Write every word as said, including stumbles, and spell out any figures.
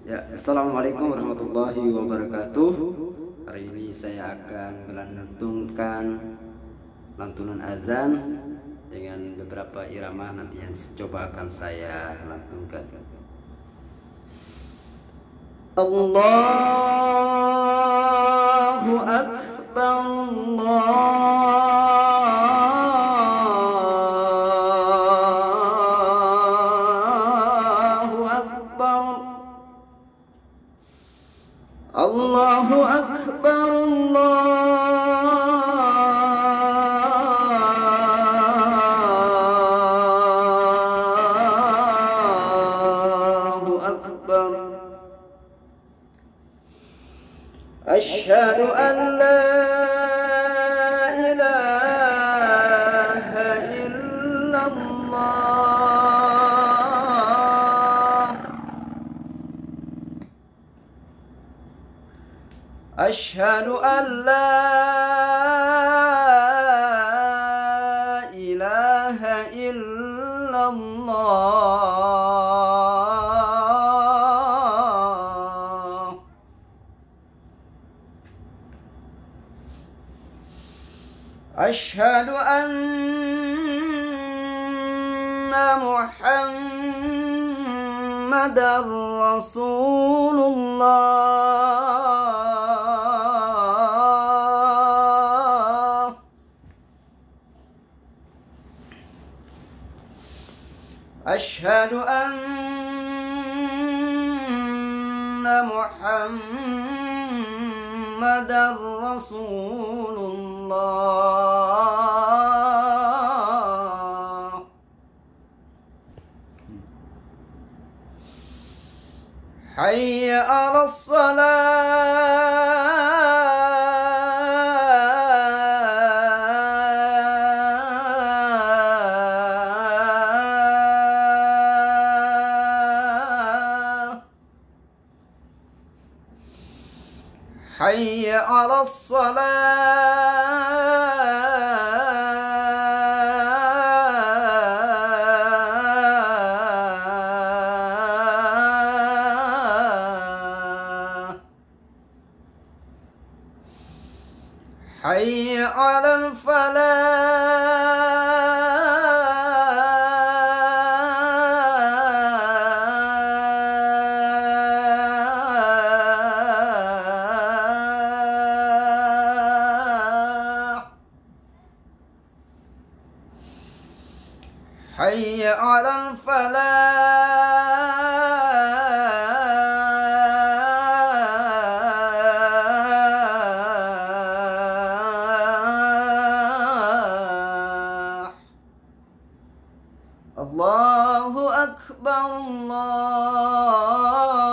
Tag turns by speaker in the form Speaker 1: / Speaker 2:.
Speaker 1: Ya, assalamualaikum warahmatullahi wabarakatuh. Hari ini saya akan melantunkan lantunan azan dengan beberapa irama nanti yang coba akan saya lantunkan. Allahu Akbar, Allahu Akbar, Allahu Akbar, Allahu Akbar. Asyhadu an la ilaha illallah. Asyhadu an la ilaha illallah. Asyhadu anna Muhammadar Rasulullah. Asyhadu anna Muhammadar Rasulullah. Hayya 'alas salah. Hayya 'alas salah. Hayya 'alal falah. Hayya 'alal falah. Allahu Akbar, Allah.